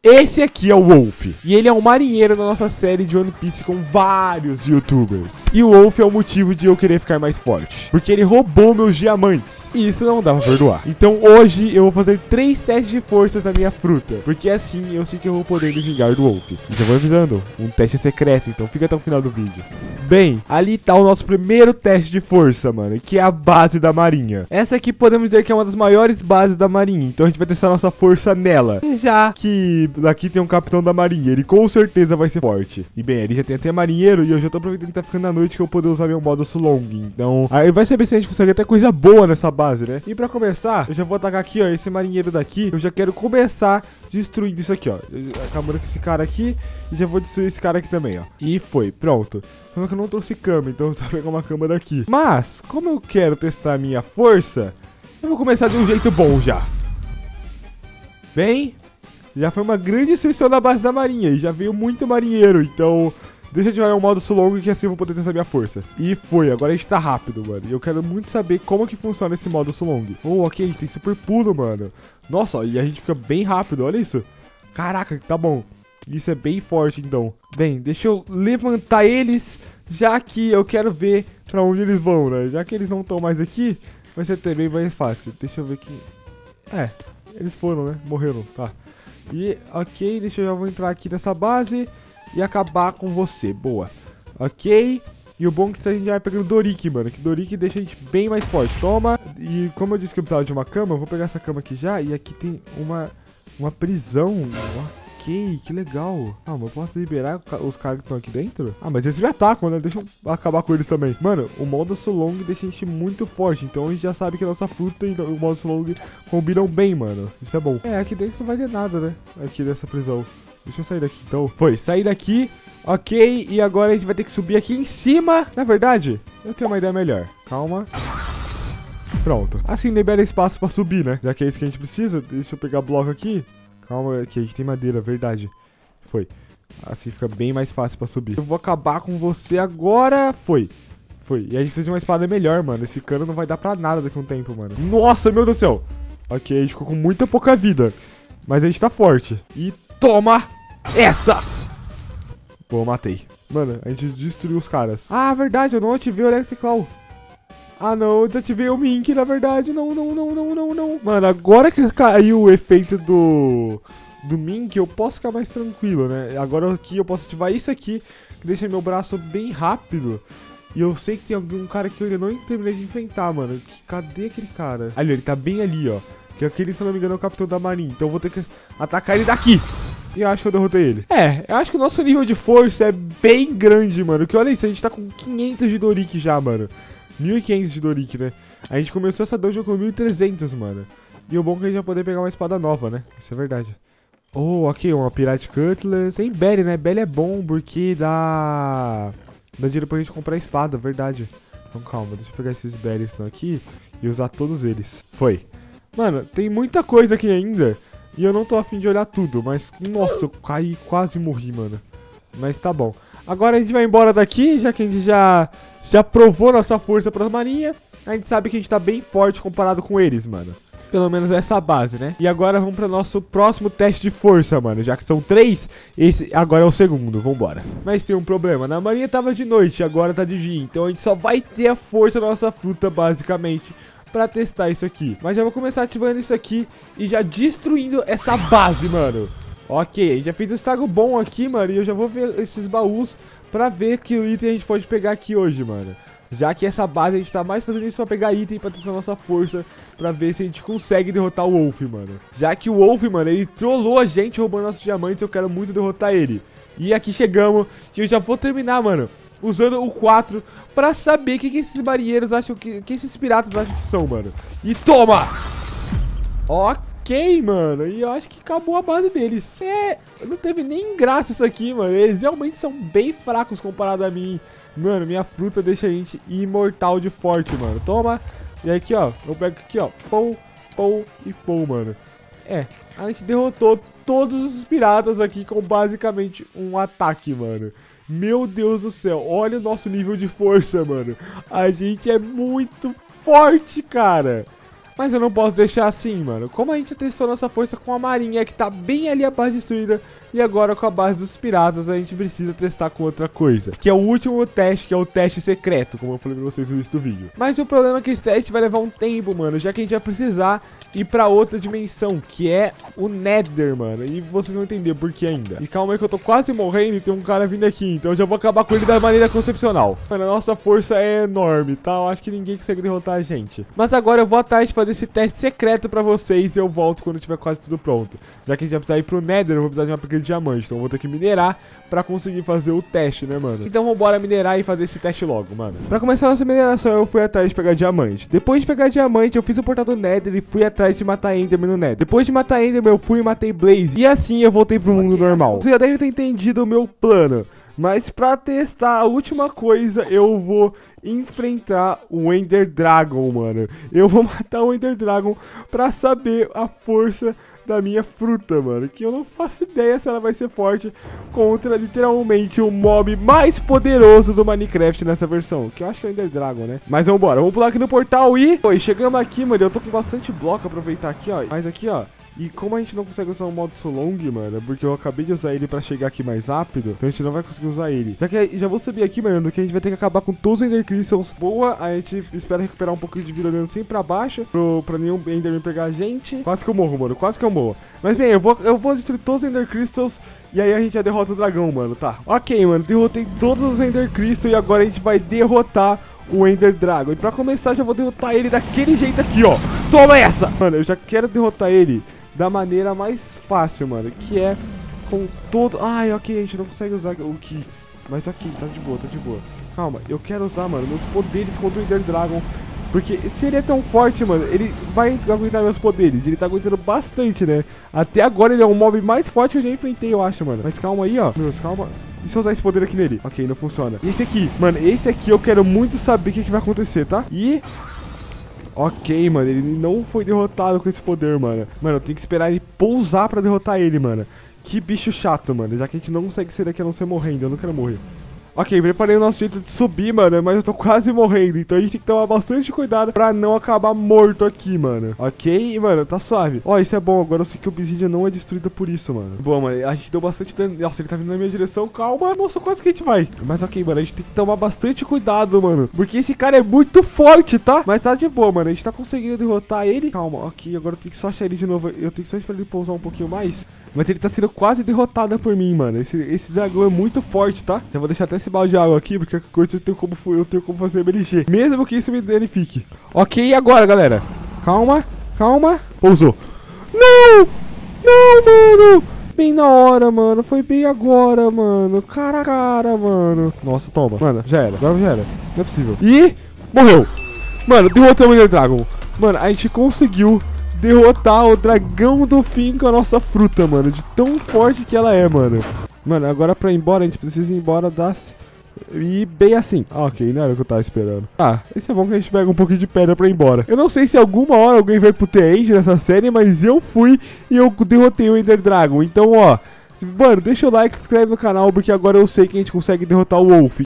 Esse aqui é o Wolf, e ele é um marinheiro da nossa série de One Piece com vários youtubers. E o Wolf é o motivo de eu querer ficar mais forte, porque ele roubou meus diamantes, e isso não dá pra perdoar. Então hoje eu vou fazer 3 testes de força da minha fruta, porque assim eu sei que eu vou poder me vingar do Wolf. E já vou avisando, um teste secreto, então fica até o final do vídeo. Bem, ali tá o nosso primeiro teste de força, mano, que é a base da marinha. Essa aqui podemos dizer que é uma das maiores bases da marinha, então a gente vai testar nossa força nela. Já que daqui tem um capitão da marinha, ele com certeza vai ser forte. E bem, ele já tem até marinheiro e eu já tô aproveitando que tá ficando à noite que eu poder usar meu modo Sulong. Então, aí vai saber se a gente consegue até coisa boa nessa base, né? E pra começar, eu já vou atacar aqui, ó, esse marinheiro daqui. Eu já quero começar destruindo isso aqui, ó. Acabando com esse cara aqui e já vou destruir esse cara aqui também, ó. E foi, pronto. Só que eu não trouxe cama, então eu só vou pegar uma cama daqui. Mas, como eu quero testar a minha força, eu vou começar de um jeito bom já. Bem, já foi uma grande destruição da base da marinha e já veio muito marinheiro, então deixa eu ativar o modo Sulong que assim eu vou poder testar minha força. E foi, agora a gente tá rápido, mano. E eu quero muito saber como que funciona esse modo Sulong. Oh, ok, a gente tem super pulo, mano. Nossa, e a gente fica bem rápido, olha isso. Caraca, tá bom. Isso é bem forte, então. Bem, deixa eu levantar eles, já que eu quero ver pra onde eles vão, né? Já que eles não estão mais aqui, vai ser até bem mais fácil. Deixa eu ver aqui. É, eles foram, né? Morreram, tá. E, ok, deixa eu já vou entrar aqui nessa base e acabar com você, boa. Ok, e o bom é que a gente já vai pegando Dorik, mano, que Dorik deixa a gente bem mais forte. Toma, e como eu disse que eu precisava de uma cama, eu vou pegar essa cama aqui já. E aqui tem uma prisão. Ok, que legal. Ah, mas eu posso liberar os caras que estão aqui dentro? Ah, mas eles me atacam, né? Deixa eu acabar com eles também. Mano, o modo Sulong deixa a gente muito forte. Então a gente já sabe que a nossa fruta e o modo Sulong combinam bem, mano. Isso é bom. É, aqui dentro não vai ter nada, né? Aqui dessa prisão. Deixa eu sair daqui, então. Foi, sair daqui. Ok, e agora a gente vai ter que subir aqui em cima. Na verdade, eu tenho uma ideia melhor. Calma. Pronto. Assim libera espaço pra subir, né? Já que é isso que a gente precisa. Deixa eu pegar bloco aqui. Calma, aqui a gente tem madeira, verdade. Foi. Assim fica bem mais fácil pra subir. Eu vou acabar com você agora. Foi. Foi. E a gente precisa de uma espada melhor, mano. Esse cano não vai dar pra nada daqui a um tempo, mano. Nossa, meu Deus do céu. Ok, a gente ficou com muita pouca vida. Mas a gente tá forte. E toma essa! Boa, matei. Mano, a gente destruiu os caras. Ah, verdade, eu não ativei o Electric Claw. Ah, não, eu desativei o Mink, na verdade. Não. Mano, agora que caiu o efeito do Mink, eu posso ficar mais tranquilo, né? Agora aqui eu posso ativar isso aqui, que deixa meu braço bem rápido. E eu sei que tem algum cara que eu ainda não terminei de enfrentar, mano. Cadê aquele cara? Ali, ele tá bem ali, ó. Que aquele, se não me engano, é o capitão da marinha. Então eu vou ter que atacar ele daqui. E eu acho que eu derrotei ele. É, eu acho que o nosso nível de força é bem grande, mano. Que olha isso, a gente tá com 500 de Dorik já, mano. 1500 de Dorik, né? A gente começou essa dungeon com 1300, mano. E o bom é que a gente vai poder pegar uma espada nova, né? Isso é verdade. Oh, ok, uma Pirate Cutlass. Tem Belly, né? Belly é bom porque dá dinheiro pra gente comprar espada, verdade. Então calma, deixa eu pegar esses Bellies aqui e usar todos eles. Foi. Mano, tem muita coisa aqui ainda. E eu não tô afim de olhar tudo, mas... Nossa, eu caí, quase morri, mano. Mas tá bom. Agora a gente vai embora daqui, já que a gente já provou nossa força pra marinha. A gente sabe que a gente tá bem forte comparado com eles, mano. Pelo menos essa base, né? E agora vamos pro nosso próximo teste de força, mano. Já que são 3, esse agora é o segundo, vambora. Mas tem um problema, na marinha tava de noite, agora tá de dia. Então a gente só vai ter a força da nossa fruta, basicamente, pra testar isso aqui. Mas já vou começar ativando isso aqui e já destruindo essa base, mano. Ok, já fiz um estrago bom aqui, mano. E eu já vou ver esses baús pra ver que item a gente pode pegar aqui hoje, mano. Já que essa base a gente tá mais fazendo isso pra pegar item, pra testar nossa força, pra ver se a gente consegue derrotar o Wolf, mano. Já que o Wolf, mano, ele trollou a gente roubando nossos diamantes, eu quero muito derrotar ele. E aqui chegamos, e eu já vou terminar, mano, usando o 4 pra saber o que esses marinheiros acham, que esses piratas acham que são, mano. E toma! Ok, mano, e eu acho que acabou a base deles. É, não teve nem graça isso aqui, mano. Eles realmente são bem fracos comparado a mim. Mano, minha fruta deixa a gente imortal de forte, mano. Toma. E aqui, ó, eu pego aqui, ó. Pou e pou, mano. É, a gente derrotou todos os piratas aqui com basicamente um ataque, mano. Meu Deus do céu, olha o nosso nível de força, mano. A gente é muito forte, cara. Mas eu não posso deixar assim, mano. Como a gente testou nossa força com a marinha, que tá bem ali a base destruída, e agora com a base dos piratas, a gente precisa testar com outra coisa, que é o último teste, que é o teste secreto, como eu falei pra vocês no início do vídeo. Mas o problema é que esse teste vai levar um tempo, mano, já que a gente vai precisar ir pra outra dimensão, que é o Nether, mano. E vocês vão entender por que ainda. E calma aí que eu tô quase morrendo e tem um cara vindo aqui, então eu já vou acabar com ele da maneira concepcional. Mano, a nossa força é enorme, tá? Eu acho que ninguém consegue derrotar a gente. Mas agora eu vou atrás de fazer esse teste secreto pra vocês e eu volto quando tiver quase tudo pronto. Já que a gente vai precisar ir pro Nether, eu vou precisar de uma pica de diamante, então eu vou ter que minerar pra conseguir fazer o teste, né, mano? Então vambora minerar e fazer esse teste logo, mano. Pra começar a nossa mineração, eu fui atrás de pegar diamante. Depois de pegar diamante, eu fiz o portal do Nether e fui atrás de matar Enderman no Nether. Depois de matar Enderman, eu fui e matei Blaze. E assim eu voltei pro mundo normal. Você já deve ter entendido o meu plano. Mas pra testar a última coisa, eu vou enfrentar o Ender Dragon, mano. Eu vou matar o Ender Dragon pra saber a força da minha fruta, mano, que eu não faço ideia se ela vai ser forte contra literalmente o mob mais poderoso do Minecraft nessa versão, que eu acho que é o Ender Dragon, né? Mas vambora, vamos pular aqui no portal e... Oi, chegamos aqui, mano, eu tô com bastante bloco, aproveitar aqui, ó, mas aqui, ó. E como a gente não consegue usar o modo Solong, mano, porque eu acabei de usar ele pra chegar aqui mais rápido, então a gente não vai conseguir usar ele. Já vou subir aqui, mano, que a gente vai ter que acabar com todos os Ender Crystals. Boa, a gente espera recuperar um pouquinho de vida olhando sempre pra baixo, pra nenhum Enderman pegar a gente. Quase que eu morro, mano, quase que eu morro. Mas bem, eu vou destruir todos os Ender Crystals e aí a gente já derrota o dragão, mano, tá? Ok, mano, derrotei todos os Ender Crystals e agora a gente vai derrotar o Ender Dragon. E pra começar, já vou derrotar ele daquele jeito aqui, ó. Toma essa! Mano, eu já quero derrotar ele da maneira mais fácil, mano, que é com todo... Ai, ok, a gente não consegue usar o Ki. Mas ok, tá de boa, tá de boa. Calma, eu quero usar, mano, meus poderes contra o Ender Dragon. Porque se ele é tão forte, mano, ele vai aguentar meus poderes. Ele tá aguentando bastante, né? Até agora ele é o mob mais forte que eu já enfrentei, eu acho, mano. Mas calma aí, ó. Meus, calma. E se eu usar esse poder aqui nele? Ok, não funciona. E esse aqui, mano, esse aqui eu quero muito saber o que vai acontecer, tá? E... Ok, mano, ele não foi derrotado com esse poder, mano. Mano, eu tenho que esperar ele pousar pra derrotar ele, mano. Que bicho chato, mano. Já que a gente não consegue sair daqui a não ser morrendo. Eu não quero morrer. Ok, preparei o nosso jeito de subir, mano, mas eu tô quase morrendo. Então a gente tem que tomar bastante cuidado pra não acabar morto aqui, mano. Ok, mano, tá suave. Ó, isso é bom, agora eu sei que o Obsidian não é destruído por isso, mano. Bom, mano, a gente deu bastante dano. Nossa, ele tá vindo na minha direção, calma. Nossa, quase que a gente vai. Mas ok, mano, a gente tem que tomar bastante cuidado, mano, porque esse cara é muito forte, tá? Mas tá de boa, mano, a gente tá conseguindo derrotar ele. Calma, ok, agora eu tenho que só achar ele de novo. Eu tenho que só esperar ele pousar um pouquinho mais. Mas ele tá sendo quase derrotado por mim, mano. Esse dragão é muito forte, tá? Já vou deixar até esse balde de água aqui, porque qualquer coisa eu tenho como fazer MLG. Mesmo que isso me danifique. Ok, e agora, galera? Calma, calma. Pousou. Não! Não, mano! Bem na hora, mano. Foi bem agora, mano. Cara a cara, mano. Nossa, toma. Mano, já era. Agora já era. Não é possível. E... morreu. Mano, derrotamos o Ender Dragon. Mano, a gente conseguiu derrotar o dragão do fim com a nossa fruta, mano. De tão forte que ela é, mano. Mano, agora pra ir embora, a gente precisa ir embora das... E bem assim. Ok, não era o que eu tava esperando. Ah, esse é bom que a gente pega um pouquinho de pedra pra ir embora. Eu não sei se alguma hora alguém vai pro The End nessa série, mas eu fui e eu derrotei o Ender Dragon. Então, ó... Mano, deixa o like, se inscreve no canal, porque agora eu sei que a gente consegue derrotar o Wolf.